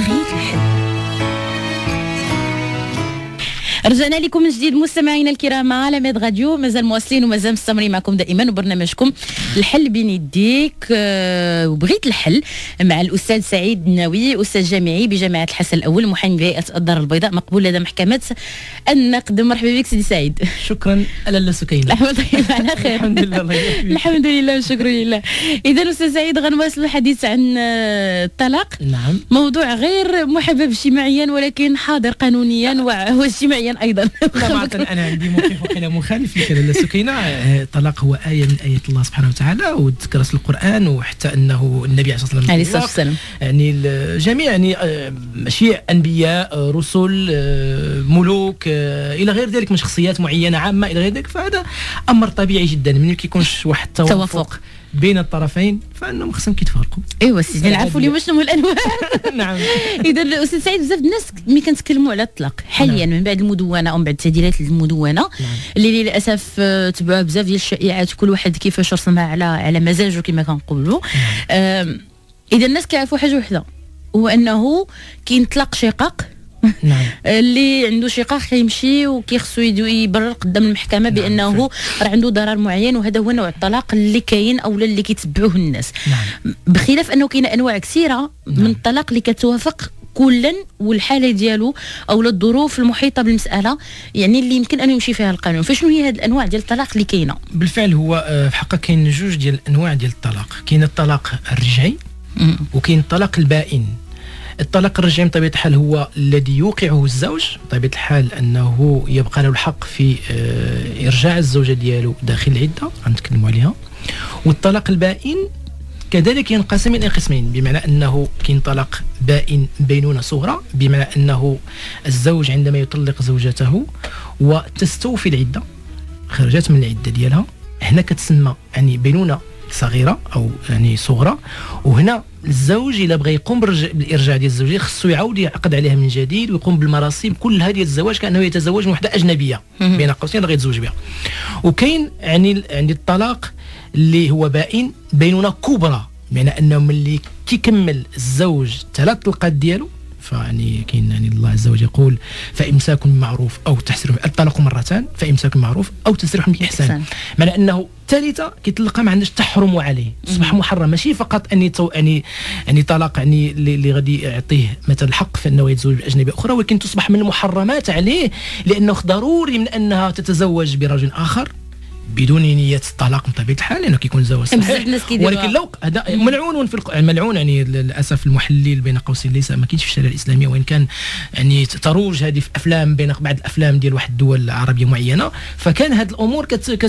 بغيت الحل. رجعنا لكم من جديد مستمعينا الكرام على ميد راديو، مازال مواصلين ومازال مستمرين معكم دائما وبرنامجكم الحل بين يديك. وبغيت الحل مع الاستاذ سعيد الناوي، استاذ جامعي بجامعه الحسن الاول، محامي بهيئه الدار البيضاء، مقبول لدى محكمه النقد. مرحبا بك سيدي سعيد. شكرا لاله سكينه. على خير الحمد لله. الحمد لله والشكر لله. اذا استاذ سعيد غنواصل الحديث عن الطلاق. نعم. موضوع غير محبب اجتماعيا ولكن حاضر قانونيا واجتماعيا ايضا. طبعا انا عندي موقف وكلام مخالف لكلام سكينه. الطلاق هو ايه من ايات الله سبحانه وتعالى، وذكرت في القران، وحتى انه النبي عليه الصلاه والسلام يعني الجميع، يعني ماشي انبياء، رسل، ملوك الى غير ذلك من شخصيات معينه عامه الى غير ذلك، فهذا امر طبيعي جدا. من كيكونش واحد التوافق بين الطرفين فانهم خصهم كيتفارقوا. ايوا سيدي نعرفوا اليوم شنو هو الانواع. نعم. اذا الاستاذ سعيد، بزاف الناس ملي كنتكلموا على الطلاق حاليا من بعد المدونه او من بعد تعديلات المدونه اللي للاسف تبعوها بزاف ديال الشائعات، كل واحد كيفاش رسمها على مزاجه كما كنقولوا. اذا الناس كيعرفوا حاجه وحده، هو انه كاين طلاق شقاق. نعم. اللي عنده شقاق كيمشي وكيخصو يبرر قدام المحكمه بانه راه عنده ضرر معين، وهذا هو نوع الطلاق اللي كاين او اللي كيتبعوه الناس. نعم. بخلاف انه كاين انواع كثيره من الطلاق اللي كتوافق كلا والحاله ديالو او الظروف المحيطه بالمساله، يعني اللي يمكن ان يمشي فيها القانون. فشنو هي هذه الانواع ديال الطلاق اللي كاينه؟ بالفعل هو في حقيقه كاين جوج ديال الانواع ديال الطلاق. كاين الطلاق الرجعي وكاين الطلاق البائن. الطلاق الرجعي بطبيعه الحال هو الذي يوقعه الزوج، بطبيعه الحال انه يبقى له الحق في ارجاع الزوجه ديالو داخل العده، غنتكلموا عليها. والطلاق البائن كذلك ينقسم الى قسمين، بمعنى انه كاين طلاق بائن بينونه صغرى، بمعنى انه الزوج عندما يطلق زوجته وتستوفي العده، خرجت من العده ديالها، هنا كتسمى يعني بينونه صغيره او يعني صغرى. وهنا الزوج الا بغى يقوم بالارجاع ديال الزوجيه خصو يعاود يعقد عليها من جديد ويقوم بالمراسم كلها ديال الزواج كانه يتزوج من وحده اجنبيه بين قوسين غير يتزوج بها. وكاين يعني الطلاق اللي هو بائن بينونه كبرى، بمعنى انه ملي كيكمل الزوج 3 طلقات ديالو، فيعني كاين يعني الله عز وجل يقول فامساك بمعروف او تسريح، الطلاق مرتان، فامساك بمعروف او تسريح باحسان. معنى انه الثالثه كيطلقها ما عندهاش تحرم عليه، تصبح محرم. ماشي فقط يعني طلاق يعني اللي غادي يعطيه مثلا الحق في انه يتزوج باجنبيه اخرى، ولكن تصبح من المحرمات عليه، لانه ضروري من انها تتزوج برجل اخر بدون نية الطلاق بطبيعة الحال، لأنه كيكون زواج صحيح. ولكن لو هذا ملعون ملعون، يعني للأسف المحلل بين قوسين ليس ما كاينش في الشريعة الإسلامية، وإن كان يعني تروج هذه في أفلام بين بعض الأفلام ديال واحد الدول العربية معينة، فكان هذه الأمور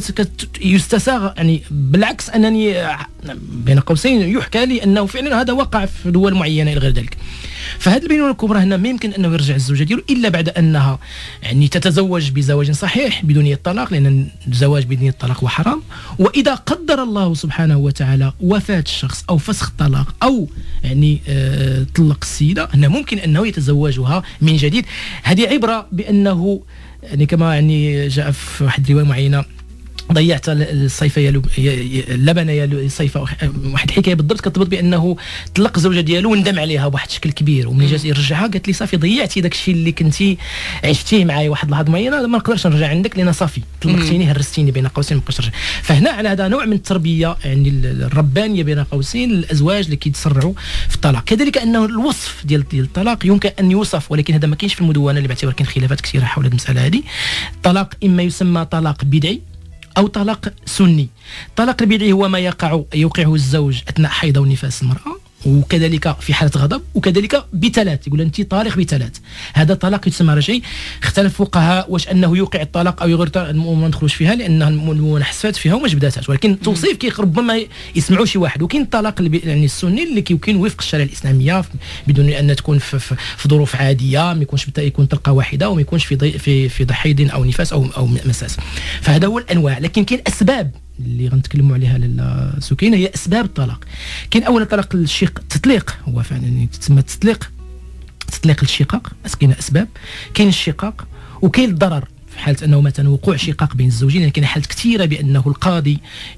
يستساغ. يعني بالعكس أنني بين قوسين يحكى لي أنه فعلا هذا وقع في دول معينة إلى غير ذلك. فهذه البينونه الكبرى هنا ما يمكن انه يرجع الزوجه ديالو الا بعد انها يعني تتزوج بزواج صحيح بدون نيه الطلاق، لان الزواج بدون الطلاق هو حرام. واذا قدر الله سبحانه وتعالى وفاه الشخص او فسخ الطلاق او يعني طلق السيده، هنا ممكن انه يتزوجها من جديد. هذه عبره بانه يعني كما يعني جاء في واحد الروايه معينه، ضيعت الصيفه اللبن يا الصيفه، واحد الحكايه بالضبط كتضبط بانه طلق الزوجه ديالو وندم عليها بواحد الشكل كبير، وملي جات يرجعها قالت لي صافي ضيعتي داك الشيء اللي كنتي عشتيه معايا واحد اللحظه معينه، ما نقدرش نرجع عندك لان صافي طلقتيني هرستيني بين قوسين، ما بقاش نرجع. فهنا على هذا نوع من التربيه يعني الربانيه بين قوسين للازواج اللي كيتسرعوا في الطلاق. كذلك انه الوصف ديال الطلاق يمكن ان يوصف، ولكن هذا ما كاينش في المدونه اللي باعتبار كاين خلافات كثيره حول هذه المساله هذه. الطلاق اما يسمى طلاق بدعي أو طلاق سني. الطلاق البدعي هو ما يوقعه الزوج أثناء حيض ونفاس المرأة، وكذلك في حالة غضب، وكذلك بثلاث، يقول أنت طالق بثلاث. هذا طلاق يسمى رجعي. اختلف الفقهاء واش أنه يوقع الطلاق أو يغير، ما ندخلوش فيها لأنها المدونة حسفات فيها وما جبداتهاش، ولكن توصيف كي ربما يسمعوا شي واحد. وكاين الطلاق يعني السني اللي كيكون وفق الشريعة الإسلامية بدون أن تكون في ظروف عادية، ما يكونش يكون طلقة واحدة وما يكونش في حيض أو نفاس أو مساس. فهذا هو الأنواع. لكن كاين أسباب اللي غنتكلموا عليها للسكينه، هي اسباب الطلاق. كاين اولا طلاق التطليق، هو فعلا تسمى تطليق الشقاق، كاين اسباب، كاين الشقاق وكاين الضرر في حاله انه مثلا وقوع شقاق بين الزوجين. كاين حالات كثيره بانه القاضي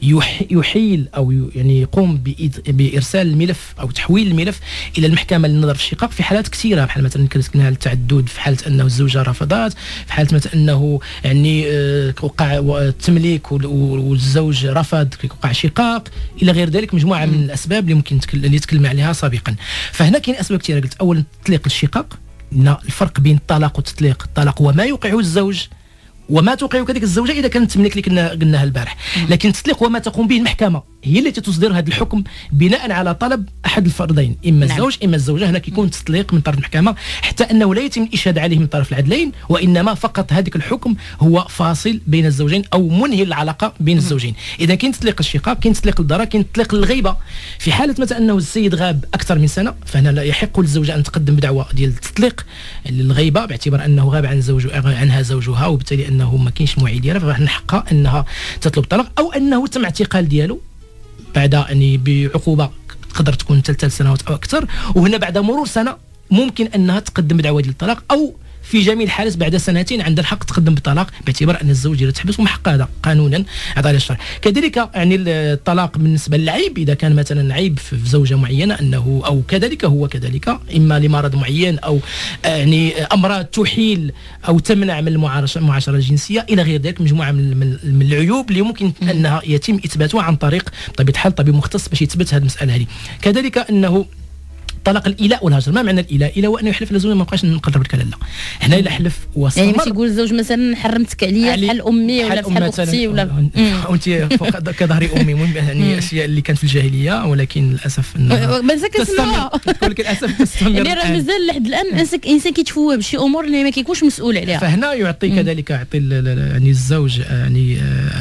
يحيل او يعني يقوم بارسال الملف او تحويل الملف الى المحكمه للنظر في الشقاق في حالات كثيره، بحال مثلا كنا التعدد، في حاله انه الزوجه رفضت، في حاله مثلا انه يعني وقع التمليك والزوج رفض وقع شقاق الى غير ذلك. مجموعه من الاسباب اللي ممكن اللي تكلمنا عليها سابقا. فهنا كاين اسباب كثيره. قلت اولا تطليق الشقاق، الفرق بين الطلاق والتطليق. الطلاق هو ما يوقعه الزوج وما توقعه كذلك الزوجه اذا كانت تملك اللي قلناها البارح. لكن التطليق هو ما تقوم به المحكمه، هي التي تصدر هذا الحكم بناء على طلب احد الفردين، اما الزوج اما الزوجه. هنا كيكون التطليق من طرف المحكمه حتى انه لا يتم الاشهاد عليه من طرف العدلين، وانما فقط هذاك الحكم هو فاصل بين الزوجين او منهي العلاقه بين الزوجين. اذا كاين تطليق الشقاق، كاين تطليق الضرر، كاين تطليق الغيبه. في حاله مثلا انه السيد غاب اكثر من سنه، فهنا لا يحق للزوجه ان تقدم بدعوى ديال التطليق للغيبه باعتبار انه غاب عنها زوجها، وبالتالي انه ما كاينش موعد ديالها، فمن حقها انها تطلب الطلاق، او انه تم اعتقال ديالو بعد يعني بعقوبه تقدر تكون 3 سنوات او اكثر، وهنا بعد مرور سنه ممكن انها تقدم بدعوى ديال الطلاق، او في جميع الحالات بعد 2 سنين عندها الحق تقدم بالطلاق باعتبار ان الزوج ديالها تحبس، ومن حق هذا قانونا عطاه الشرع. كذلك يعني الطلاق بالنسبه للعيب، اذا كان مثلا عيب في زوجه معينه انه او كذلك هو كذلك اما لمرض معين او يعني امراض تحيل او تمنع من المعاشره الجنسيه الى غير ذلك، مجموعه من العيوب اللي ممكن انها يتم اثباتها عن طريق بطبيعه الحال طبيب مختص باش يثبت هذه المساله هذه. كذلك انه طلاق الايلاء والهجر. ما معنى الايلاء؟ الايلاء هو انه يحلف للزوج ما بقاش نقرب لك لا. هنا الا حلف واستمر، يعني ماشي يقول الزوج مثلا حرمتك عليا بحال امي ولا بحال اختي ولا وانت فوق كظهر امي، يعني اشياء اللي كانت في الجاهليه، ولكن للاسف مازال كنسمعها، ولكن للاسف تستمر. يعني راه مازال لحد الان الانسان كيتفوه بشي امور اللي ما كيكونش مسؤول عليها. فهنا يعطي كذلك يعني الزوج يعني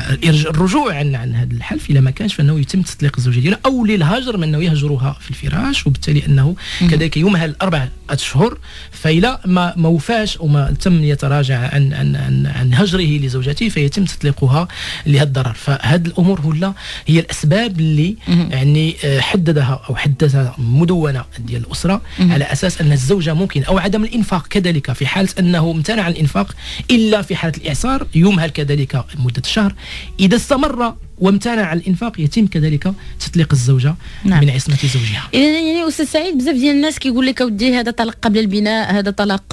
الرجوع عن هذا الحلف الا ما كانش، فانه يتم تطليق الزوجه ديالها، او للهجر من انه يهجرها في الفراش، وبالتالي انه كذلك يمهل 4 أشهر، فإلا ما وفاش وما تم يتراجع عن هجره لزوجته فيتم تطليقها لهذا الضرر. فهذه الأمور هي الأسباب اللي يعني حددها أو حددها مدونة ديال الأسرة على أساس أن الزوجة ممكن أو عدم الإنفاق كذلك في حالة أنه امتنع عن الإنفاق، إلا في حالة الإعصار يمهل كذلك مدة شهر. إذا استمر وامتنع عن الانفاق يتم كذلك تطليق الزوجه من عصمه زوجها. اذا يعني استاذ سعيد، بزاف ديال الناس كيقول لك اودي هذا طلاق قبل البناء، هذا طلاق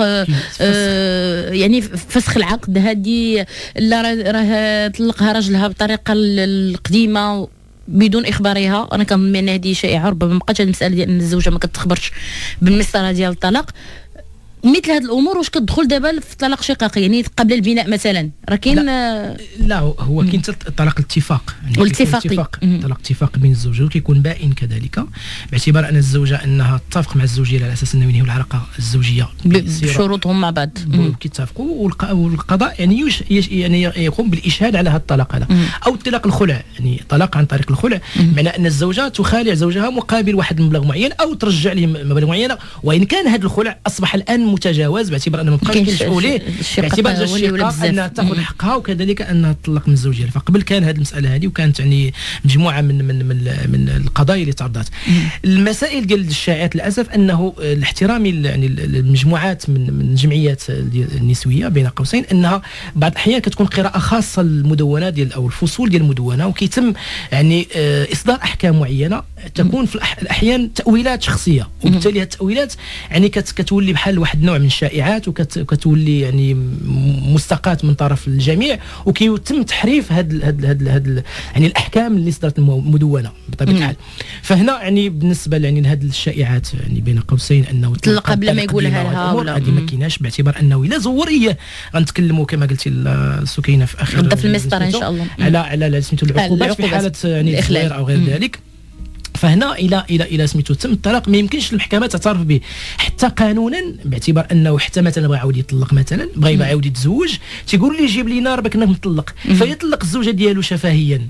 يعني فسخ العقد، هذه لا راه طلقها راجلها بطريقه القديمه بدون اخبارها. انا كنظن ان هذه شائعه، ربما ما بقاتش هذه المساله ديال ان الزوجه ما كتخبرش بالمسطره ديال الطلاق. مثل هذه الامور واش كتدخل دابا في طلاق شقاقي يعني قبل البناء مثلا؟ راه كاين لا هو كاين طلاق الاتفاق، يعني والاتفاق طلاق اتفاق بين الزوجين، وكيكون بائن كذلك باعتبار ان الزوجه انها تتفق مع الزوج ديالها على اساس انه ينهيوا العلاقه الزوجيه بشروطهم مع بعض كيتفقوا، والقضاء يعني يقوم بالاشهاد على هذا الطلاق هذا. او طلاق الخلع، يعني طلاق عن طريق الخلع، معنى ان الزوجه تخالع زوجها مقابل واحد المبلغ معين او ترجع له مبلغ معين، وان كان هذا الخلع اصبح الان متجاوز باعتبار انه ما بقاش كينشئوا ليه، باعتبار جا الشقاق انها تاخذ حقها وكذلك انها تطلق من الزوج ديالها. فقبل كان هذه المساله هذه، وكانت يعني مجموعه من القضايا اللي تعرضت. المسائل ديال الشائعات للاسف انه الاحترام يعني المجموعات من الجمعيات النسويه بين قوسين، انها بعض الاحيان كتكون قراءه خاصه للمدونه ديال او الفصول ديال المدونه، وكيتم يعني اصدار احكام معينه تكون في الاحيان تاويلات شخصيه، وبالتالي هذه التاويلات يعني كتولي بحال واحد النوع من الشائعات، وكتولي يعني مستقاة من طرف الجميع، وكيتم تحريف هاد يعني الاحكام اللي صدرت المدونه بطبيعه الحال. فهنا يعني بالنسبه يعني لهذه الشائعات يعني بين قوسين انه طلق قبل ما يقولها لها ولا هذه ما كايناش، باعتبار انه الا زوريه غنتكلموا كما قلتي السكينه في اخر غدا في المسطره ان شاء الله على سميتو العقوبات في حاله يعني الإخلال او غير ذلك. فهنا الى سميتو تم الطلاق ما يمكنش المحكمه تعترف به حتى قانونا، باعتبار انه حتى مثلا بغى يعاود يطلق، مثلا بغى يعاود يتزوج، تيقول لي جيب لينا راه كنا مطلق، فيطلق الزوجه ديالو شفهيا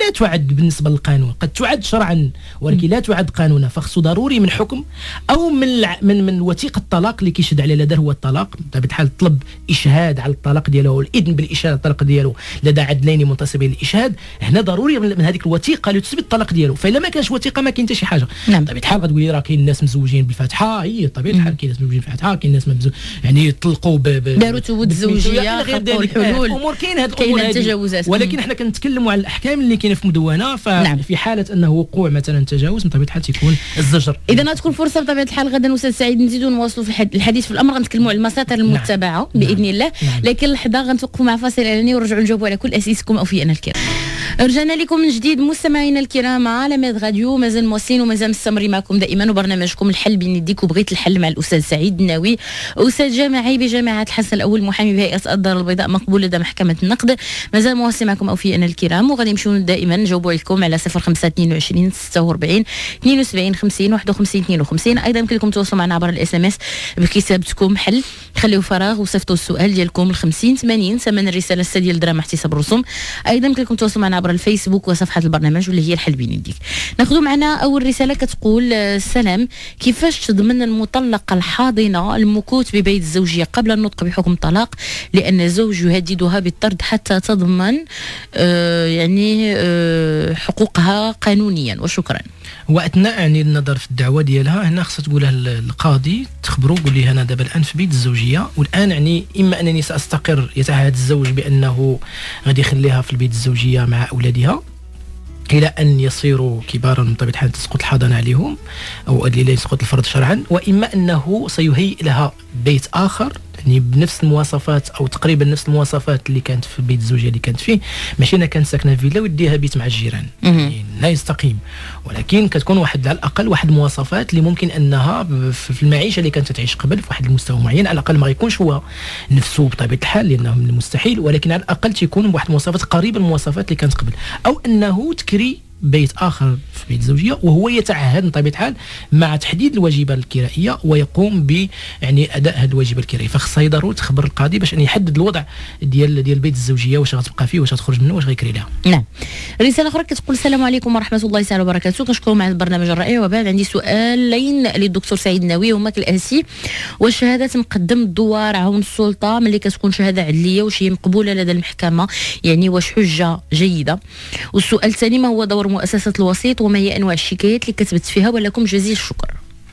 لا تعد بالنسبه للقانون، قد تعد شرعا ولكن لا تعد قانونا، فخصو ضروري من حكم او من وثيقه الطلاق اللي كيشهد عليه لدى هو الطلاق. بطبيعه الحال طلب اشهاد على الطلاق ديالو والاذن بالاشهاد على الطلاق ديالو لدى عدلين منتصبين للاشهاد. هنا ضروري من هذيك الوثيقه اللي تثبت الطلاق ديالو، فالا ما كانش وثيقه ما كاين حتى شي حاجه. نعم. بطبيعه الحال غتقولي راه كاين الناس مزوجين بالفاتحه، هي بطبيعه الحال كاين ناس مزوجين بالفاتحه، كاين ناس يعني طلقوا داروا تزوج الزوجيه، خلقوا الحلول، الامور كاين هذه الامور التجاوزات، ولكن احنا كنتكلموا على الاحكام اللي كاينه في مدونه. ففي حاله انه وقوع مثلا تجاوز بطبيعه الحال تيكون الزجر. اذا غتكون فرصه بطبيعه الحال غدا استاذ سعيد نزيدوا نواصلوا في الحديث في الامر، غنتكلموا على المساطر المتبعه باذن الله. لكن لحظه غنتوقفوا مع فاصل اعلاني ونرجعوا نجاوبوا على كل اسئلتكم اوفياءنا الكرام. رجعنا لكم من جديد مستمعينا الكرام على ميد راديو، مازال مواصلين ومازال مستمرين معكم دائما وبرنامجكم الحل بين يديك، وبغيت الحل مع الاستاذ سعيد الناوي، استاذ جامعي بجامعه الحسن الاول، محامي بهيئه الدار البيضاء، مقبول لدى محكمه النقد. مازال مواصلين معكم اوفياءنا الكرام، وغادي نمشيو دائما نجاوبوا لكم على 0522 46 72 50 51 52. ايضا يمكن لكم تواصلوا معنا عبر الاس ام اس بكتابتكم حل، خليو فراغ وصيفطوا السؤال ديالكم ل 50 80 ثمن الرساله 6 ديال الدراهم احتساب الرسوم. ايضا يمكن لكم تواصلوا معنا عبر الفيسبوك وصفحه البرنامج واللي هي الحل بين يديك. ناخذوا معنا اول رساله كتقول سلام، كيفاش تضمن المطلقه الحاضنه المكوث ببيت الزوجيه قبل النطق بحكم الطلاق لان الزوج يهددها بالطرد حتى تضمن حقوقها قانونيا؟ وشكرا. واثناء النظر في الدعوه ديالها هنا خصها تقولها للقاضي، تخبروا قول لي انا دابا الان في بيت الزوجيه، والان اما انني ساستقر يتعهد الزوج بانه غادي يخليها في البيت الزوجيه مع اولادها الى ان يصيروا كبارا بطبيعه الحال تسقط الحضانه عليهم او الى يسقط الفرض شرعا، واما انه سيهيئ لها بيت اخر بنفس المواصفات او تقريبا نفس المواصفات اللي كانت في البيت الزوجيه اللي كانت فيه، ماشي انا كانت ساكنه في فيلا ويديها بيت مع الجيران، لا يستقيم، ولكن كتكون واحد على الاقل واحد المواصفات اللي ممكن انها في المعيشه اللي كانت تعيش قبل في واحد المستوى معين، على الاقل ما غيكونش هو نفسه بطبيعه الحال لانه من المستحيل، ولكن على الاقل تيكون بواحد المواصفات قريبه من المواصفات اللي كانت قبل، او انه تكري بيت اخر في بيت الزوجيه وهو يتعهد بطبيعه الحال مع تحديد الواجبه الكرائيه ويقوم ب اداء هذه الواجبه الكرائيه، فخصها ضروري تخبر القاضي باش يحدد الوضع ديال بيت الزوجيه، واش غتبقى فيه، واش غتخرج منه، واش غيكري لها. نعم. رساله اخرى كتقول السلام عليكم ورحمه الله تعالى وبركاته، كنشكركم على البرنامج الرائع، وبعد عندي سؤالين للدكتور سعيد الناوي هما كالاتي: واش شهاده مقدم الدوار عون السلطه ملي كتكون شهاده عدليه واش هي مقبوله لدى المحكمه، واش حجه جيده؟ والسؤال الثاني: ما هو دور مؤسسة الوسيط وما هي أنواع الشكايات اللي كتبت فيها؟ ولكم جزيل الشكر.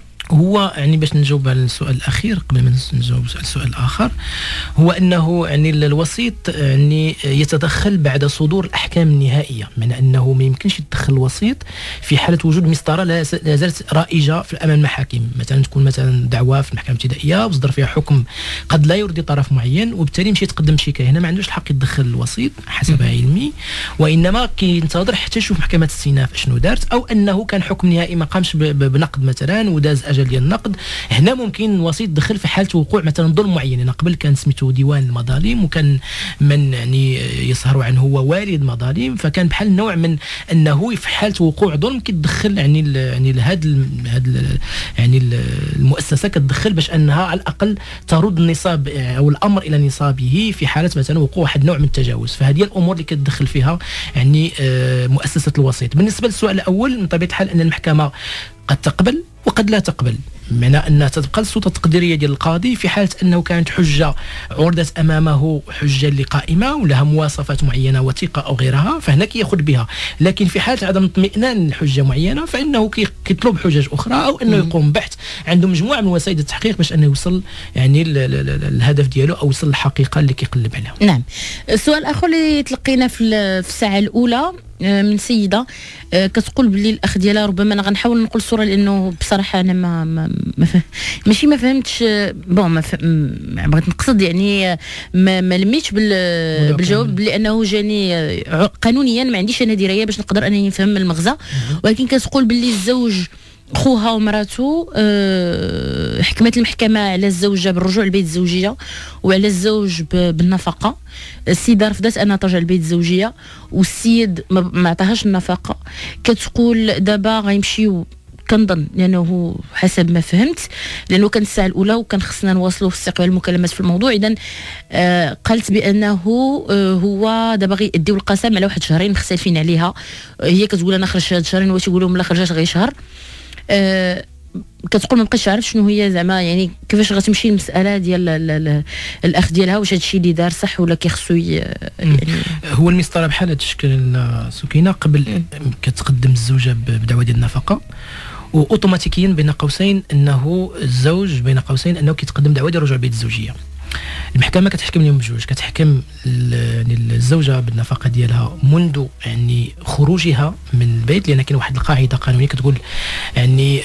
هو باش نجاوب على السؤال الاخير قبل ما نجاوب على السؤال الاخر، هو انه الوسيط يتدخل بعد صدور الاحكام النهائيه، من انه ما يمكنش يتدخل الوسيط في حاله وجود مسطره لا زالت رائجه في امام المحاكم، مثلا تكون مثلا دعوه في المحكمه الابتدائيه وصدر فيها حكم قد لا يرضي طرف معين وبالتالي مشي تقدم شكايه، هنا ما عندوش الحق يتدخل الوسيط حسب علمي، وانما كينتظر حتى يشوف محكمه الاستئناف شنو دارت، او انه كان حكم نهائي ما قامش بنقد مثلا وداز اجل ديال النقد، هنا ممكن الوسيط يدخل في حاله وقوع مثلا ظلم معين. قبل كان سميتو ديوان المظالم وكان من يسهر عنه هو والد مظالم، فكان بحال نوع من انه في حاله وقوع ظلم كيتدخل المؤسسه كتدخل باش انها على الاقل ترد النصاب او الامر الى نصابه في حاله مثلا وقوع واحد نوع من التجاوز، فهذه الامور اللي كتدخل فيها مؤسسه الوسيط. بالنسبه للسؤال الاول، من طبيعه الحال ان المحكمه قد تقبل وقد لا تقبل، بمعنى انها تبقى السلطه التقديريه ديال القاضي في حاله انه كانت حجه عرضت امامه حجه اللي قائمه ولها مواصفات معينه وثيقه او غيرها، فهنا كياخذ بها، لكن في حاله عدم اطمئنان لحجه معينه فانه كيطلب حجج اخرى او انه يقوم بحث، عنده مجموعه من وسائل التحقيق باش انه يوصل الهدف ديالو او يوصل للحقيقه اللي كيقلب عليها. نعم. السؤال الاخر اللي تلقينا في الساعه الاولى من سيده كتقول باللي الاخ ديالها، ربما انا غنحاول نقول الصوره لانه بصراحه انا ما فهمتش بغيت نقصد ما لميتش بالجواب، لانه جاني قانونيا ما عنديش انا درايه باش نقدر انني نفهم المغزى، ولكن كتقول باللي الزوج خوها ومراته حكمت المحكمه على الزوجه بالرجوع لبيت الزوجيه وعلى الزوج بالنفقه، السيده رفضت انها ترجع لبيت الزوجيه والسيد ما عطاهاش النفقه، كتقول دابا غيمشيو كنظن لانه حسب ما فهمت، لانه كانت الساعه الاولى وكان خصنا نواصلوا في استقبال المكالمات في الموضوع. اذا قالت بانه هو دابا غيديو القسم على واحد شهرين مختلفين عليها. هي كتقول انا خرج هاد شهرين، هو تيقول لهم لا خرجت غير شهر. كتقول ما بقيتش عارف شنو هي زعما يعني كيفاش غتمشي المساله ديال الاخ ديالها، واش هادشي اللي دار صح ولا كيخصو يعني. هو المسطره بحال هذا الشكل سكينه قبل كتقدم الزوجه بدعوه ديال النفقه، واوتوماتيكيا بين قوسين انه الزوج بين قوسين انه كيتقدم دعوه ديال رجوع بيت الزوجيه. المحكمه كتحكم لهم بجوج، كتحكم يعني الزوجه بالنفقه ديالها منذ يعني خروجها من البيت، لان كاين واحد القاعده قانونيه كتقول يعني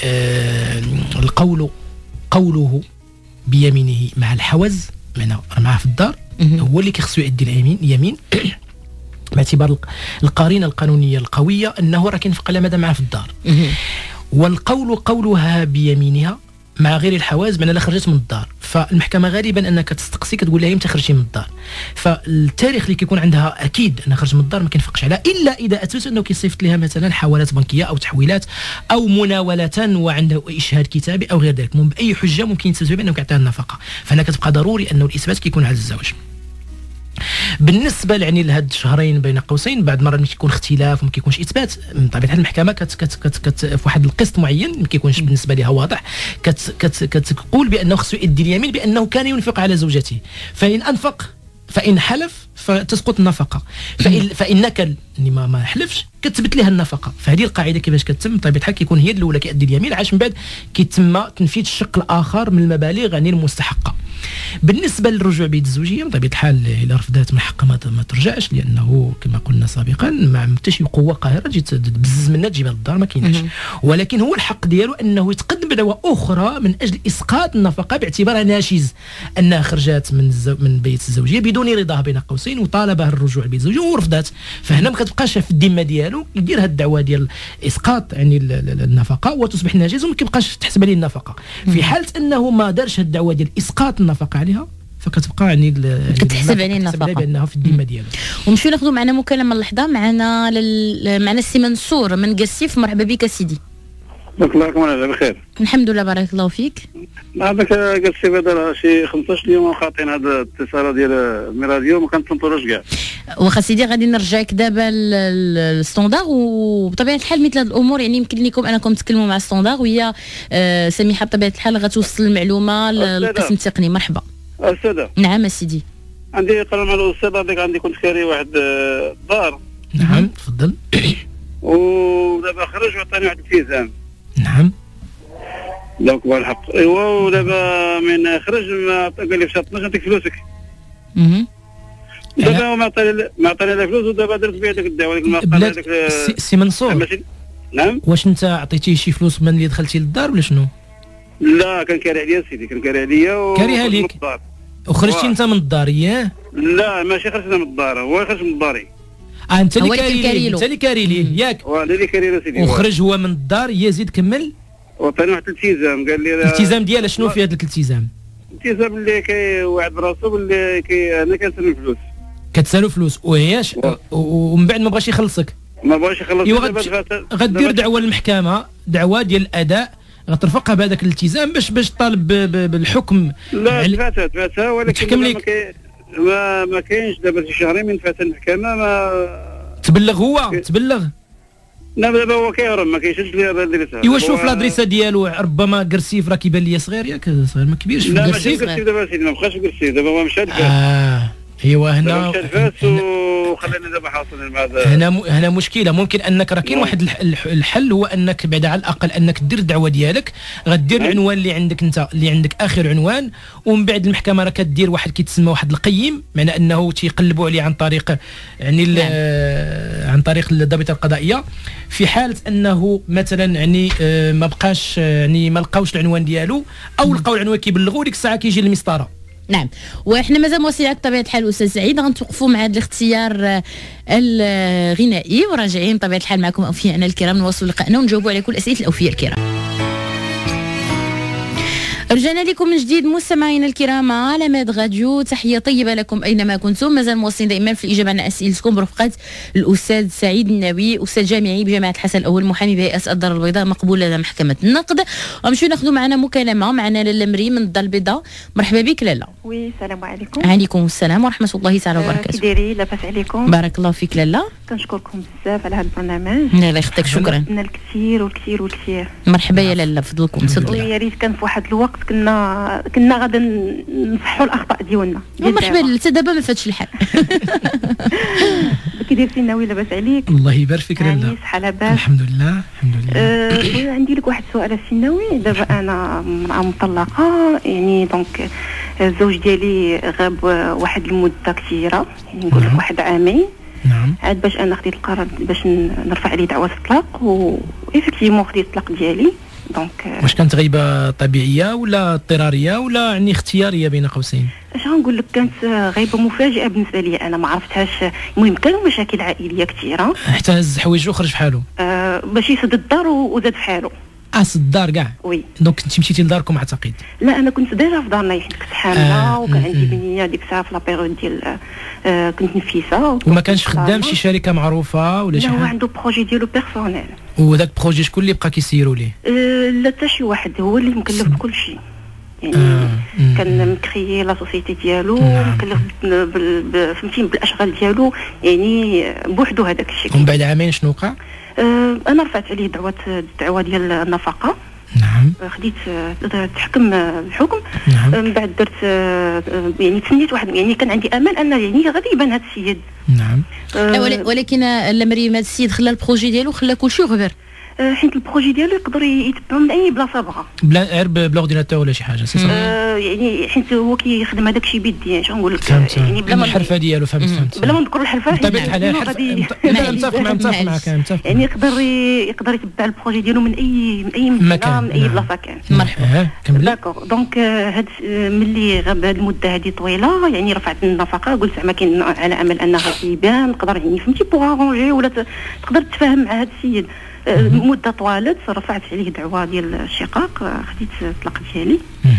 قوله بيمينه مع الحوز، معنى معاه في الدار هو اللي كيخصو يؤدي اليمين باعتبار القرينه القانونيه القويه انه راه كينفق على مدى معاه في الدار. والقول قولها بيمينها مع غير الحواز معنى لا خرجت من الدار، فالمحكمه غالبا انك تستقصي كتقول لها انت خرجتي من الدار، فالتاريخ اللي كيكون عندها اكيد انها خرجت من الدار ما كينفقش عليها الا اذا اثبت انه كيصيفط لها مثلا حوالات بنكيه او تحويلات او مناوله وعنده اشهاد كتابي او غير ذلك، باي حجه ممكن يتسبب انه كيعطيها النفقه، فهنا كتبقى ضروري انه الاثبات كيكون على الزوج. بالنسبه يعني لهاد الشهرين بين قوسين بعد مره ملي كيكون اختلاف وما كيكونش اثبات، من طبيعه الحال المحكمه في واحد القسط معين ما كيكونش بالنسبه لها واضح كتقول بانه خصو يؤدي اليمين بانه كان ينفق على زوجته، فان انفق فان حلف فتسقط النفقه، فان نكل ما حلفش كتثبت لها النفقه. فهذه القاعده كيفاش كتتم بطبيعه الحال كيكون هي الاولى كيؤدي اليمين، عاش من بعد كيتم تنفيذ الشق الاخر من المبالغ يعني المستحقه. بالنسبه للرجوع بيد الزوجيه بطبيعه الحال الا رفضت من حقها ما ترجعش، لانه كما قلنا سابقا ما حتى شي قوه قاهره تجي تبزز منها تجيبها للدار ما كايناش، ولكن هو الحق ديالو انه يتقدم بدعوى اخرى من اجل اسقاط النفقه باعتبارها ناشز انها خرجت من بيت الزوجيه بدون رضاه بين قوسين وطالبها الرجوع بيت الزوجيه ورفضت، فهنا ما كتبقاش في الذمه ديالو يدير هذه الدعوه ديال اسقاط يعني النفقه وتصبح ناجز وما كيبقاش تحسب عليه النفقه. في حاله انه ما دارش هذه الدعوه ديال اسقاط النفقه عليها فكتبقى يعني كتحسب عليه النفقه بانها في الذمه ديالو. ونمشيو ناخذوا معنا مكالمه اللحظه. معنا السي منصور من قسيف. مرحبا بك سيدي. بارك الله فيكم. على بخير الحمد لله بارك الله فيك. هذاك قسيف هذا شي 15 يوم خاطين هذا الاتصال ديال الميراديو ما كنتنطروش كاع. واخا سيدي غادي نرجعك دابا للستوندار، وبطبيعه الحال مثل هذه الامور يعني يمكن لكم انكم تكلموا مع الستوندار وهي سميحه بطبيعه الحال غتوصل المعلومه للقسم التقني. مرحبا استاذه. نعم سيدي. عندي قرار مع الاستاذ هذاك، عندي كنت كاري واحد دار. نعم تفضل. ودابا خرج وعطاني واحد الالتزام. نعم دونك هو الحق. ايوا ودابا من خرج قال لي في شهر 12 نعطيك فلوسك. دابا ما عطاني لا فلوس، ودابا درت بها ديك الدعوه ديك المقاله هذاك. سي منصور. نعم. واش انت عطيتيه شي فلوس من اللي دخلتي للدار ولا شنو؟ لا كان كاري عليا سيدي، كان كاري عليا كاريها ليك وخرجتي انت من الدار ياه؟ لا ماشي خرجت من الدار، هو خرج من داري. انت اللي كاري له، انت اللي كاري ليه ياك؟ انا اللي كاري له سيدي. وخرج هو من الدار يزيد كمل. وعطاني واحد الالتزام قال لي الالتزام ديالها شنو في هذا الالتزام؟ الالتزام اللي كيوعد براسو باللي انا كنسلم فلوس. كتسالو فلوس وهياش ومن بعد ما بغاش يخلصك. ما بغاش يخلص. غدير دعوه للمحكمه، دعوه ديال الاداء غترفقها بهذاك الالتزام باش طالب بالحكم. لا فاتها ولكن ما كاينش دابا شي شهرين من فات المحكمه ما تبلغ هو تبلغ. لا دابا هو كيهرب ما كاينش الادريسه. ايوا شوف الادريسه ديالو، ربما قرسيف راه كيبان لي صغير ياك صغير ما كبيرش. لا ماشي قرسيف دابا سيدي، ما بقاش قرسيف دابا، هو مشى لفاس. ايوا هنا وخلاني دابا حاصل مع هذا. هنا مشكله. ممكن انك راه كاين واحد الحل، هو انك بعد على الاقل انك دير الدعوه ديالك، غدير العنوان اللي عندك انت، اللي عندك اخر عنوان، ومن بعد المحكمه راه كدير واحد كيتسمى واحد القيم، معنى انه تيقلبوا عليه عن طريق يعني عن طريق الضابطه القضائيه. في حاله انه مثلا يعني ما بقاش يعني ما لقاوش العنوان ديالو او لقاو العنوان كيبلغوا، ديك الساعه كيجي المسطره. نعم. وإحنا مازال موصلين بطبيعة الحال أستاذ سعيد، غنتوقفوا مع هذا الاختيار الغنائي وراجعين بطبيعة الحال معكم أوفياءنا الكرام، نواصلوا لقائنا ونجاوبوا على كل أسئلة الأوفياء الكرام. رجعنا لكم من جديد مستمعينا الكرام على ماد راديو. تحيه طيبه لكم اينما كنتم. مازال مواصلين دائما في الاجابه على اسئلتكم برفقه الاستاذ سعيد الناوي، استاذ جامعي بجامعه الحسن الاول، محامي بهيئه الدار البيضاء، مقبول لدى محكمه النقد. ونمشيو ناخذوا معنا مكالمه. معنا لاله مريم من الدار البيضاء. مرحبا بك لاله. وي السلام عليكم. عليكم السلام ورحمه الله تعالى وبركاته. كي دايرين؟ لاباس عليكم؟ بارك الله فيك لاله. كنشكركم بزاف على هذا البرنامج. الله يخطيك، شكرا. من الكثير والكثير والكثير. مرحبا يا لاله، فضلكم تفضلي. ويا ريت كان في واحد الوقت كنا غادا نصحوا الاخطاء ديالنا. مرحبا، حتى دابا ما فاتش الحال. كي دايرتي ناوي؟ لاباس عليك؟ الله يبارك فيك لاله. صحه لاباس؟ الحمد لله الحمد لله. عندي لك واحد السؤال السناوي. دابا انا امراه مطلقه، يعني دونك الزوج ديالي غاب واحد المده كثيره، يعني نقول لك واحد عامين. نعم. عاد باش انا خديت القرار باش نرفع عليه دعوه الطلاق، و ايفيكتيفمون خديت الطلاق ديالي. دونك واش كانت غيبه طبيعيه ولا اضطراريه ولا يعني اختياريه بين قوسين؟ اش غنقول لك، كانت غيبه مفاجئه بالنسبه لي، انا ما عرفتهاش. المهم كانوا مشاكل عائليه كثيره، حتى هز حوايجو وخرج بحالو. باش يسد الدار وزاد في حاله. سد الدار كاع؟ وي. دونك انت مشيتي لداركم اعتقد؟ لا، انا كنت ديجا في دارنا، كنت حامله وكان عندي بنيه ديك الساعه في لا بيريود ديال كنت نفيسه. وما كانش خدام شي شركه معروفه ولا شي حاجه؟ لا، هو عنده بروجي ديالو بيرسونيل. وذاك البروجي شكون اللي بقى كيسيروا ليه؟ لا، حتى شي واحد، هو اللي مكلف بكل شيء. يعني كان مكريي لا سوسيتي ديالو، مكلف فهمتي بالاشغال ديالو، يعني بوحدو هذاك الشيء. ومن بعد عامين شنو وقع؟ انا رفعت عليه الدعوه ديال النفقه. نعم. خديت تحكم الحكم. نعم. من بعد درت يعني تسنيت واحد، يعني كان عندي امل ان يعني غادي يبان هذا السيد. نعم. ولكن مريم هذا السيد خلى البروجي ديالو، خلى كلشي غبر. حيت البروجي ديالو يقدر يتبعو من اي بلاصه بغا، غير بالاورديناتور ولا شي حاجه. يعني حيت هو كيخدم هذاك الشيء بيديه. اش نقول لك، يعني بلا ما الحرفه ديالو. فهمت بلا ما نذكر الحرفه. بطبيعه الحال متفق معك. يعني يقدر يتبع البروجي ديالو من اي مكان، من اي بلاصه كان. مرحبا. داكور. دونك هاد ملي غاب هاد المده هذه طويله، يعني رفعت النفقه، قلت زعما كاين على امل انها غادي يبان، نقدر يعني فهمتي بوغ ارونجي ولا تقدر تتفاهم مع هذا السيد. مده طوالت، رفعت عليه دعوه ديال الشقاق، خديت الطلاق ديالي.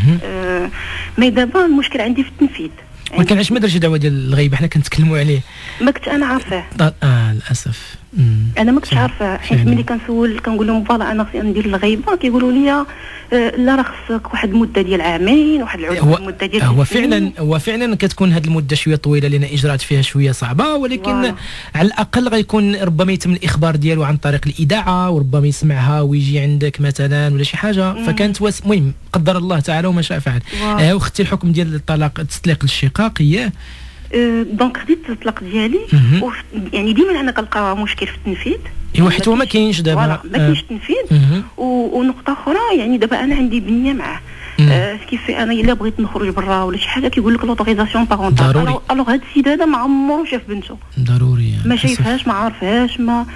مي دابا المشكل عندي في التنفيذ. ولكن علاش ما درتش دعوه ديال الغيبه؟ حنا كنتكلموا عليه. ما كنت انا عارفاه. للاسف. انا ما كنتش عارفه، حيت ملي كنسول كنقول لهم فوالا انا خصني ندير الغيبه، كيقولوا لي لا، راه خصك واحد المده ديال عامين، واحد المده ديال هو فعلا كتكون هذه المده شويه طويله، لان الاجراءات فيها شويه صعبه، ولكن على الاقل غيكون ربما يتم الاخبار ديالو عن طريق الاذاعه، وربما يسمعها ويجي عندك مثلا ولا شي حاجه. فكانت المهم قدر الله تعالى وما شاء فعل. وختي الحكم ديال الطلاق، تطليق الشقاق. دونك خديت الطلاق ديالي. يعني ديما انا كنلقى مشكل في التنفيذ. حيت هو ما كاينش دابا. ما كاينش التنفيذ. ونقطه اخرى، يعني دابا انا عندي بنيه معاه. كيف انا الا بغيت نخرج برا ولا شي حاجه كيقول لك لوطوريزاسيون بارونتال. الوغ هذا السيد هذا ما عمرو شاف بنته. ضروري. ما شايفهاش، ما عارفهاش، ما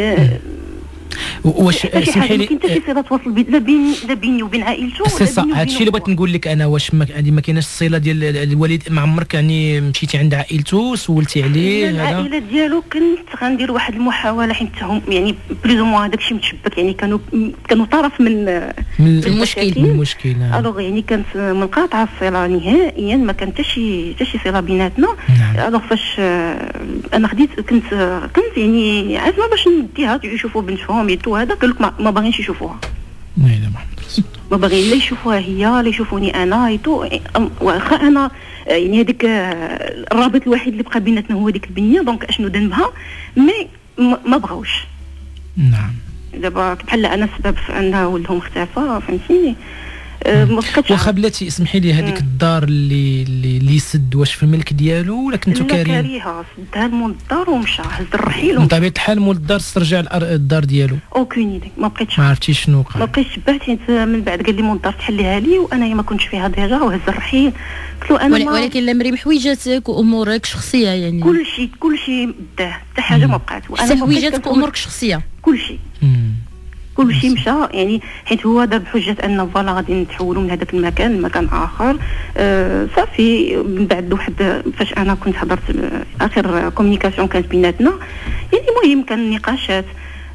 واش سمحي لي، كاين حتى شي صله تواصل لا بيني وبين عائلته. هذا الشيء اللي بغيت نقول لك انا، واش ما كايناش الصله ديال الوالد؟ ما عمرك يعني مشيتي عند عائلته سولتي عليه؟ العائله ديالو كنت غندير واحد المحاوله، حيت هم يعني بلوز موا داك الشيء متشبك، يعني كانوا طرف من المشكل. الوغ يعني كانت منقاطعه الصله نهائيا، ما كان حتى شي صله بيناتنا. الوغ فاش انا كنت يعني عازمه باش نديها يشوفوا بنتهم يتو هذا، قال لك ما باغينش يشوفوها. ما باغيين لا يشوفوها هي لا يشوفوني انا يتو. واخا انا يعني هذاك الرابط الوحيد اللي بقى بيناتنا هو ديك البنيه، دونك اشنو ذنبها؟ مي ما بغاوش. نعم. دابا بحال انا السبب في انه ولدهم اختفى، فهمتيني. واخا بلاتي اسمحي لي، هذيك الدار اللي سد، واش في الملك ديالو ولا كنتو كارين؟ لا، كاريها، سدها مول الدار ومشى، هز الرحيل. من طبيعه الحال مول الدار استرجع الدار ديالو. اوكين ايدي، ما بقيتش. ما عرفتيش شنو وقع؟ ما بقيتش شبعت، حيت من بعد قال لي مول الدار تحليها لي، وانا ما كنتش فيها ديجا، وهز الرحيل. قلت له انا ولكن لا مريم، حويجاتك وامورك الشخصيه يعني كل شيء داه، حتى حاجه ما بقات. وانا حويجاتك وامورك الشخصيه كل شيء مشى، يعني حيت هو دار بحجه انه فوالا غادي نتحولوا من هذاك المكان لمكان اخر. صافي. من بعد واحد فاش انا كنت حضرت اخر كومونيكاسيون كانت بيناتنا، يعني المهم كان نقاشات.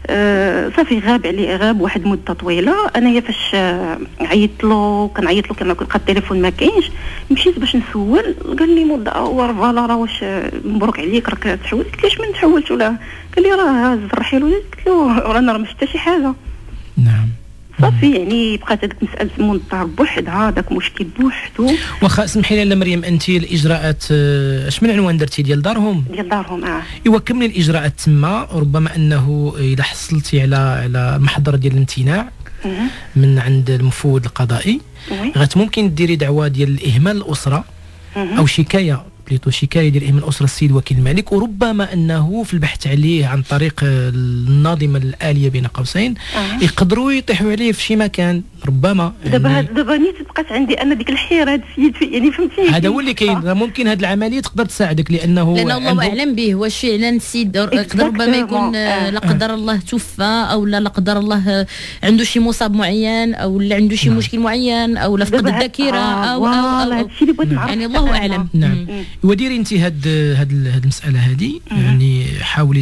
صافي غاب واحد مده طويله. انايا فاش عيطت له كان لقى التليفون ما كاينش، مشيت باش نسول، قال لي فوالا راه واش مبروك عليك راك تحولت. قلت له اش من تحولت ولا؟ قال لي راه هز الرحيل. قلت له رانا ما حتى شي حاجه. نعم صافي يعني بقات هذيك مساله من الدار بوحدها، داك مشكل بوحدو. واخا اسمحي لي لا مريم، انت الاجراءات اش من عنوان درتي ديال دارهم؟ ديال دارهم ايوا كملي الاجراءات تما. ربما انه اذا حصلتي على محضر ديال الامتناع من عند المفوض القضائي ممكن ديري دعوه ديال الاهمال الاسره او شكايه شكايه ديال اهمال الاسره السيد وكيل الملك، وربما انه في البحث عليه عن طريق الناظمه الاليه بين قوسين يقدروا يطيحوا عليه في شي مكان. ربما دابا نيت بقات عندي انا ديك الحيره، هذا السيد يعني فهمتي. هذا هو اللي كاين. ممكن هذه العمليه تقدر تساعدك لانه الله اعلم به. واش فعلا السيد يقدر ربما يكون لا قدر الله توفى، او لا قدر الله عنده شي مصاب معين، او لا عنده شي مشكل معين، او لا فقد الذاكره او هادشي اللي بغيت نعرف يعني الله اعلم. نعم. وديري انت هاد المساله هذه، يعني حاولي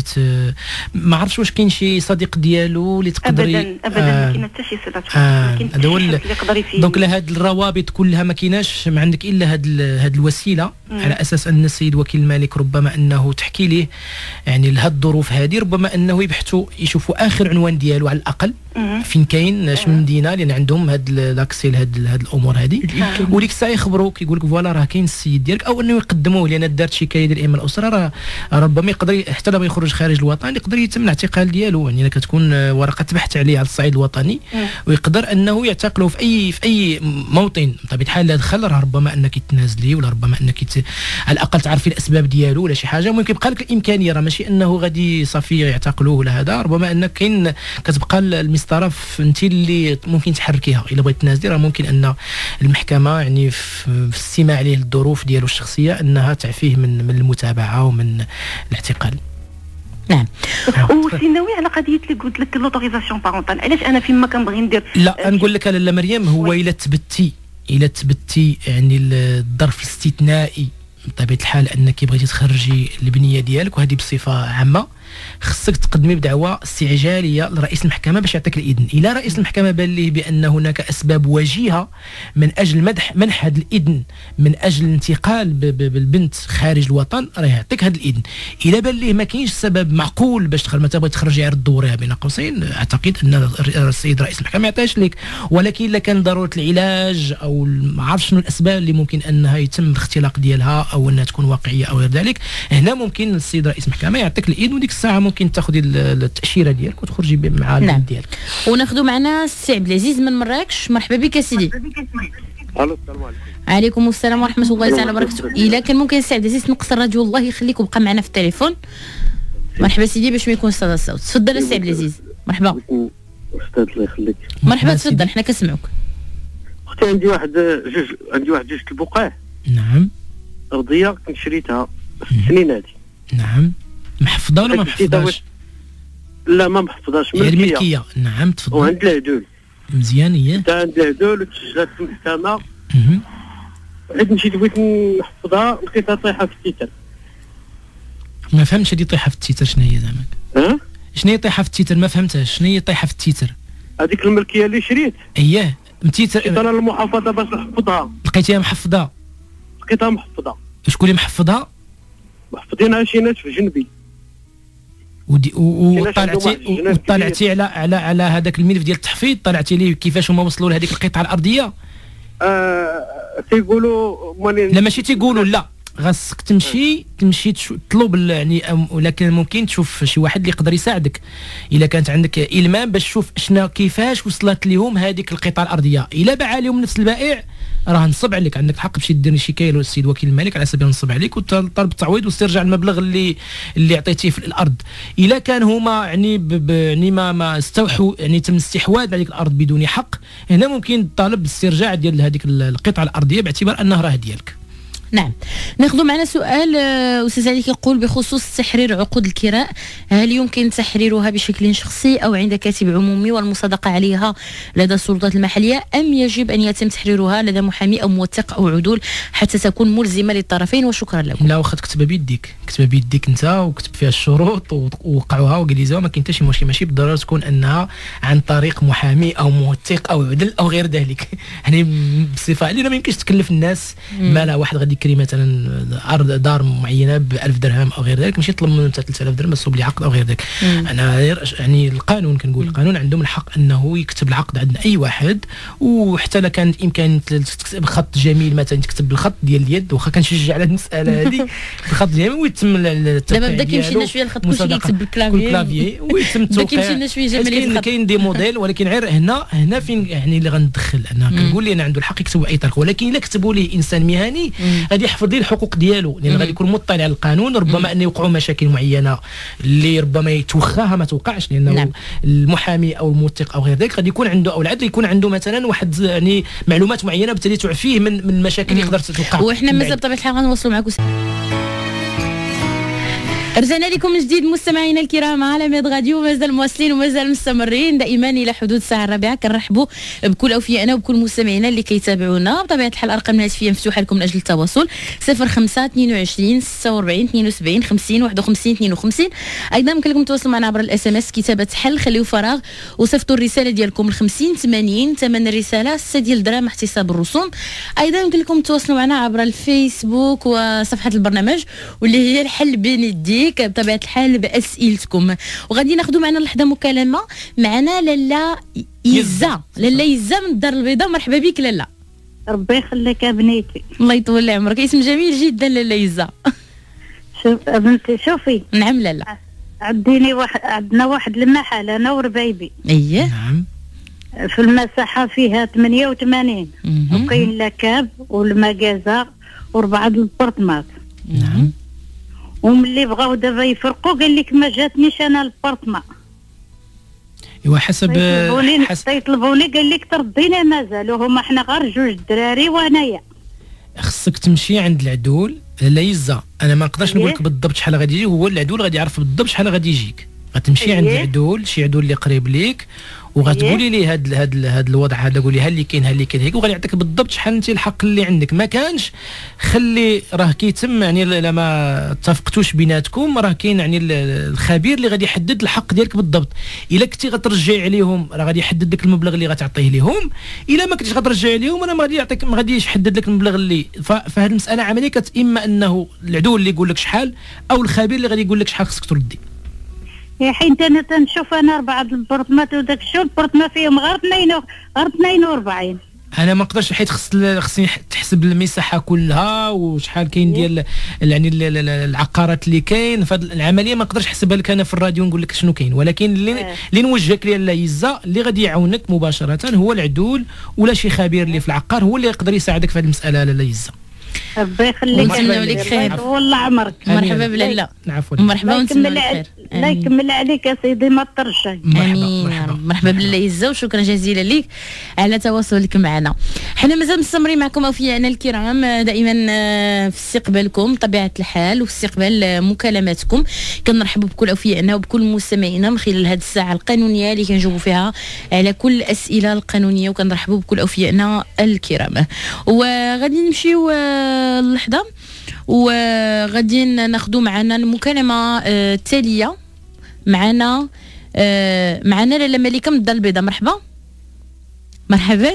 ما عرفتش واش كاين شي صديق ديالو اللي تقدري ابدا ما كاين حتى شي صله. هذا هو دونك هاد الروابط كلها ما كايناش، ما عندك الا هاد الوسيله على اساس ان السيد وكيل الملك ربما انه تحكي ليه يعني لهاد الظروف هذه، ربما انه يبحثوا يشوفوا اخر عنوان ديالو على الاقل فين كاين اش من مدينه، لان عندهم هاد لاكسي لهاد الامور هذه، وديك الساعه يخبروك يقول لك فوالا راه كاين السيد ديالك، او انه يقدموه لان دارت شكايه ديال اهمال الاسره، راه ربما يقدر حتى لما يخرج خارج الوطن يقدر يتم الاعتقال ديالو، يعني كتكون ورقه بحث عليه على الصعيد الوطني ويقدر انه يعتقله في اي موطن. بطبيعه الحال لا دخل راه ربما انك تنازلي، ولا ربما انك على الاقل تعرفي الاسباب ديالو ولا شي حاجه. ممكن يبقى لك الامكانيه، راه ماشي انه غادي صافي يعتقلوه ولا هذا، ربما انك كاين كتبقى المسطره انت اللي ممكن تحركيها. الا بغيت تنازلي راه ممكن ان المحكمه يعني في الاستماع عليه للظروف ديالو الشخصيه انها تعفيه من المتابعه ومن الاعتقال. نعم. وسي ناوي على قضيه اللي قلت لك لوتوريزاسيون بارونتال، علاش انا فيما كنبغي ندير؟ لا نقول لك لاله مريم، هو الا تبتي يعني الظرف الاستثنائي بطبيعه الحال انك بغيتي تخرجي البنيه ديالك، وهذه بصفه عامه خصك تقدمي بدعوى استعجاليه لرئيس المحكمه باش يعطيك الاذن. الى رئيس المحكمه بان ليه بان هناك اسباب وجيهه من اجل منح هذا الاذن من اجل الانتقال بالبنت خارج الوطن، راه يعطيك هذا الاذن. الى بان ليه ما كاينش سبب معقول باش ما تبغي تخرجي على الدوريه بين قوسين، اعتقد ان السيد رئيس المحكمه ما يعطيهاش لك. ولكن الا كان ضروره العلاج او ما عرفش شنو الاسباب اللي ممكن انها يتم الاختلاق ديالها او انها تكون واقعيه او غير ذلك، هنا ممكن السيد رئيس المحكمه يعطيك الاذن، وديك الساعه ممكن تاخذي التاشيره ديالك وتخرجي مع البنت ديالك. وناخذوا معنا السي عبد العزيز من مراكش. مرحبا بك سيدي. الو السلام عليكم. عليكم السلام ورحمه الله تعالى وبركاته. الا كان ممكن السي عبد العزيز تنقص الراديو الله يخليك وبقى معنا في التليفون. مرحبا سيدي باش ما يكونش صدى الصوت. تفضل السي عبد العزيز. مرحبا استاذ الله يخليك. مرحبا تفضل حنا كنسمعوك. اختي عندي واحد جوج البقاع. نعم. ارضيه كنت شريتها السنين هذه. نعم. محفظه ولا ما محفظاش؟ لا ما محفظاش، ملكيه. نعم تفضل. وعند العدول مزيان. هي حتى عند العدول وتسجلات في المحكمه. عاد مشيت بغيت نحفظها لقيتها طايحه في التيتر. ما فهمتش هذه طايحه في التيتر شنو هي زعما؟ شنو هي طايحه في التيتر؟ ما فهمتهاش شنو هي طايحه في التيتر. هذيك الملكيه اللي شريت اييه متيتر. انا المحافظه باش نحفظها لقيتيها محفظه؟ لقيتها محفظه. شكون اللي محفظها؟ محفظينها شي ناس في جنبي. وطلعتي على هذاك الملف ديال التحفيظ، طلعتي ليه كيفاش هما وصلوا لهذيك القطعه الارضيه؟ تيقولوا لا ماشي تيقولوا، لا خاصك تمشي تطلب يعني، ولكن ممكن تشوف شي واحد اللي يقدر يساعدك الا كانت عندك المام باش تشوف شنو كيفاش وصلت لهم هذيك القطعه الارضيه. الا باع لهم نفس البائع راه نصب عليك، عندك الحق باش دير شكايه للسيد وكيل الملك على سبيل نصب عليك وطالب التعويض واسترجاع المبلغ اللي عطيتيه في الارض. الا كان هما يعني يعني ما استوحوا يعني تم استحواذ على هذيك الارض بدون حق، هنا ممكن تطالب باسترجاع ديال هذيك القطعه الارضيه باعتبار انها راه ديالك. نعم. ناخذ معنا سؤال استاذ علي كيقول بخصوص تحرير عقود الكراء، هل يمكن تحريرها بشكل شخصي او عند كاتب عمومي والمصادقه عليها لدى السلطات المحليه، ام يجب ان يتم تحريرها لدى محامي او موثق او عدول حتى تكون ملزمه للطرفين؟ وشكرا لكم. لا واخا تكتبها بيديك، كتبها بيديك انت وكتب فيها الشروط ووقعوها وقليزوها، ما كاين حتى شي مشكل. ماشي بالضروره تكون انها عن طريق محامي او موثق او عدل او غير ذلك. يعني بصفه علينا ما يمكنش تكلف الناس مالها. واحد غادي يكري مثلا ارض دار معينه ب 1000 درهم او غير ذلك، ماشي يطلب منه 3000 درهم تصوب لي عقد او غير ذلك. انا يعني القانون كنقول القانون عندهم الحق انه يكتب العقد عند اي واحد، وحتى لا كانت امكانيه تكتب بخط جميل مثلا تكتب بالخط ديال اليد، واخا كنشجع على المساله هذه بالخط جميل ويتم دابا بدا كيمشي لنا شويه الخط كلشي كيكتب بالكلافي ويتم التوقيع. كيمشي لنا شويه جماليه. كاين دي موديل، ولكن غير هنا فين يعني اللي غندخل انا كنقول لي انا عنده الحق يكتب باي طريقه، ولكن الا كتبوا لي انسان مهني غادي يحفظ لي الحقوق ديالو، لان غادي يكون مطلع على القانون. ربما ان يوقعوا مشاكل معينه اللي ربما يتوخاها ما توقعش، لانه المحامي او الموثق او غير ذلك غادي يكون عنده او العدل يكون عنده مثلا واحد يعني معلومات معينه بالتالي تعفيه من مشاكل يقدر تتوقع. وحنا مازال بطبيعه الحال غنوصلوا معكم. رجعنا لكم من جديد مستمعينا الكرام على ميد غاديو، مازال مواصلين ومازال مستمرين دائما الى حدود الساعه الرابعه. كنرحبوا بكل اوفيائنا وبكل مستمعينا اللي كيتابعونا. بطبيعه الحال الارقام الهاتفيه مفتوحه لكم من اجل التواصل 05 22 46 72 50 51 52. ايضا يمكن لكم تواصلوا معنا عبر الاس ام اس كتابه حل، خليو فراغ وصيفطوا الرساله ديالكم ل 50 80. ثمن الرساله 6 ديال الدراهم احتساب الرسوم. ايضا يمكن لكم تواصلوا معنا عبر الفيسبوك وصفحه البرنامج واللي هي الحل بين يديك بطبيعه الحال باسئلتكم. وغادي ناخذوا معنا لحظه مكالمه. معنا لاله يزا. لاله يزا من الدار البيضاء. مرحبا بك لاله. ربي يخليك يا بنيتي. الله يطول لي عمرك. اسم جميل جدا لاله يزا. شوف بنتي شوفي. نعم لاله. عندنا واحد المحل انا وربايبي. اييه. نعم. في المساحه فيها 88 وكاين لاكاب والمجازة وربعه البرطمات. نعم. وملي بغاو دابا يفرقوا قال لك ما جاتنيش انا البارطما. ايوا حسب يطلبوني قال لك ترديني مازالوا هما حنا غير جوج الدراري وانايا. خصك تمشي عند العدول. لا يزا انا ما نقدرش نقول لك بالضبط شحال غادي يجي، هو العدول غادي يعرف بالضبط شحال غادي يجيك. غتمشي عند العدول، شي عدول اللي قريب ليك، وغتقولي ليه هاد الوضع هذا، قولي ها اللي كاين ها اللي كاين هيك، وغادي يعطيك بالضبط شحال انت الحق اللي عندك. ما كانش خلي راه كيتم يعني لما اتفقتوش بيناتكم راه كاين يعني الخبير اللي غادي يحدد الحق ديالك بالضبط. الا كنتي غترجعي عليهم راه غادي يحدد لك المبلغ اللي غتعطيه لهم، الا ما كنتيش غترجعي عليهم راه ما غادي يعطيك، ما غاديش يحدد لك المبلغ اللي. فهاد المساله عمليه اما انه العدول اللي يقول لك شحال او الخبير اللي غادي يقول لك شحال خصك تردي. يا حين انا تنشوف انا 4 البرطمات وداك الشيء البرطمه فيهم غير 42. انا ما نقدرش حيت خصني تحسب المساحه كلها وشحال كاين ديال يعني العقارات اللي كاين. فهاد العمليه ما نقدرش نحسبها لك انا في الراديو نقول لك شنو كاين، ولكن اللي نوجهك ليه يزا اللي غادي يعاونك مباشره هو العدول ولا شي خبير اللي في العقار هو اللي يقدر يساعدك في هذه المساله. لا يزا ربي يخليك لك خير والله عمرك. مرحبا بلاله. عفوا. مرحبا ونتمنى الخير. الله يكمل عليك يا سيدي ما ترشي. امين. مرحبا بلاله يزا وشكرا جزيلا لك على تواصلك معنا. حنا مازال مستمرين معكم اوفيائنا الكرام دائما في استقبالكم طبيعه الحال وفي استقبال مكالماتكم. كنرحبوا بكل اوفيائنا وبكل مستمعينا من خلال هذه الساعه القانونيه اللي كنجاوبوا فيها على كل الاسئله القانونيه، وكنرحبوا بكل اوفيائنا الكرام. وغادي نمشيو اللحظه وغادي ناخذوا معنا المكالمه التاليه. معنا لاله مليكه من الدار البيضاء. مرحبا.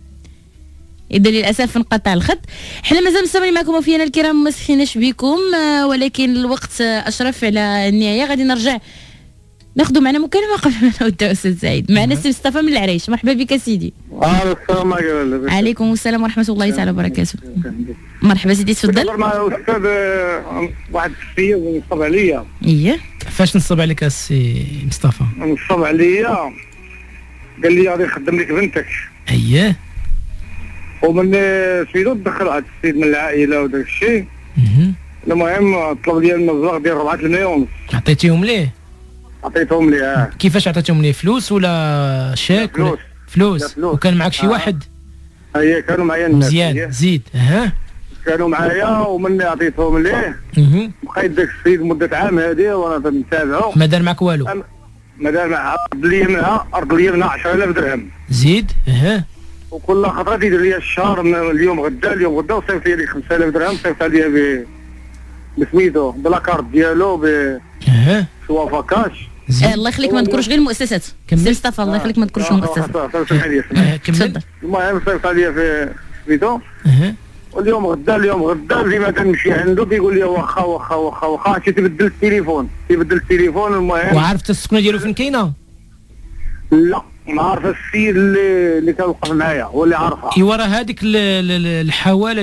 اذا للاسف انقطع الخط. حنا مازال مستمرين معكم وفينا الكرام ما سخيناش بكم، ولكن الوقت اشرف على النهايه. غادي نرجع ناخذوا معنا مكالمه قبل ما نبداو. استاذ سعيد معنا سي مصطفى من العريش. مرحبا بك سيدي. السلام عليكم. عليكم السلام ورحمه الله تعالى وبركاته. مرحبا سيدي تفضل. مع استاذ واحد السيد نصب عليا. اييه. فاش نصب عليك السي مصطفى؟ نصب عليا قال لي غادي نخدم لك بنتك. اييه. ومن سيدو دخل واحد السيد من العائله وداك الشيء. المهم طلب لي المبلغ ديال 4 مليون. عطيتيهم ليه؟ عطيتهم ليه. كيفاش عطيتهم ليه؟ فلوس ولا شيك؟ فلوس. وكان معك شي واحد؟ اييه كانوا معايا الناس. مزيان. زيد. كانوا معايا ومني عطيتهم ليه بقيت داك السيد مده عام هذه وانا تنتابعو. ما دار معك والو؟ ما دار مع ارض لي منها 10,000 درهم. زيد وكل خطره يدير لي الشهر اليوم غدا وصيفط لي 5,000 درهم صيفط عليا بسميتو بلا كارت ديالو بشوافه كاش. الله يخليك ما نذكروش غير المؤسسات. سي مصطفى الله يخليك ما نذكروش المؤسسات. كمل. المهم صيفط عليا في سميتو. واليوم غدا ديما كنمشي عنده كيقول لي واخا عرفتي تبدل التليفون المهم. وعرفت السكنه ديالو فين كاينه؟ لا ما عارف السيد اللي كان وقف معايا هو اللي عارفها. ايوا راه هذيك الحواله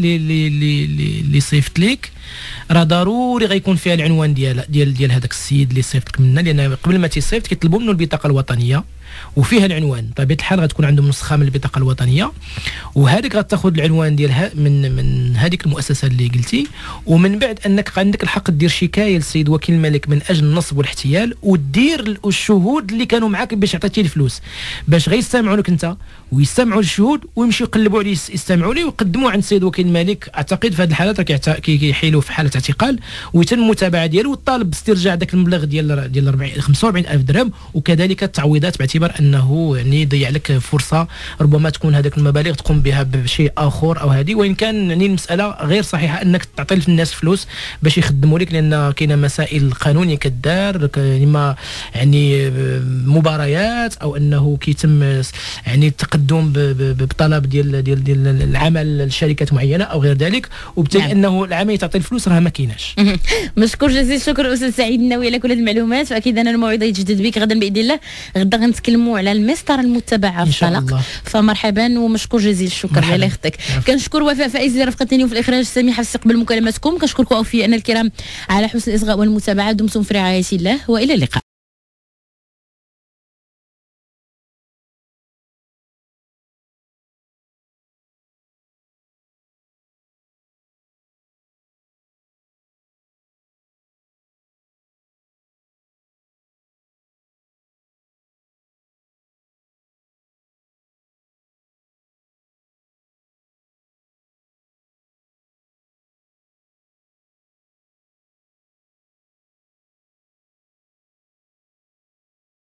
اللي صيفط لك راه ضروري غيكون فيها العنوان ديال هذاك السيد اللي صيفطك منا، لان قبل ما تيصيفط كيطلبوا منه البطاقه الوطنيه وفيها العنوان. بطبيعه الحال غتكون عندهم نسخه من البطاقه الوطنيه، وهذيك غتاخذ العنوان ديالها من هذيك المؤسسه اللي قلتي، ومن بعد انك عندك الحق دير شكايه للسيد وكيل الملك من اجل النصب والاحتيال، ودير الشهود اللي كانوا معاك باش عطيتي الفلوس، باش غيستمعوا لك انت ويستمعوا للشهود ويمشيو يقلبوا عليه يستمعوا ليه ويقدموه عند السيد وكيل الملك. اعتقد في هذه الحالات كيحيلوا في حاله اعتقال ويتم المتابعه ديالو وطالب باسترجاع ذاك المبلغ ديال 45,000 درهم، وكذلك التعويضات باعتبار انه يعني ضيع لك فرصه ربما تكون هذاك المبالغ تقوم بها بشيء اخر او هذه. وان كان يعني المساله غير صحيحه انك تعطي الناس فلوس باش يخدموا لك، لان كاينه مسائل قانونيه كدار اما يعني مباريات او انه كيتم يعني التقدم بطلب ديال العمل لشركات معينه او غير ذلك، وبالتالي انه العمليه تعطي الفلوس راه ما كايناش. مشكور جزيل الشكر استاذ سعيد الناوي على كل هذه المعلومات، واكيد انا الموعد يتجدد بك غدا باذن الله. غدا غنتكلموا على المسطره المتبعه في الطلاق، فمرحبا ومشكور جزيل الشكر على اختك. كنشكر وفاء فايز اللي رافقتني في الاخراج، سميحه في استقبال مكالماتكم. كنشكركم اوفياء الكرام على حسن الاصغاء والمتابعه. دمتم في رعايه الله والى اللقاء.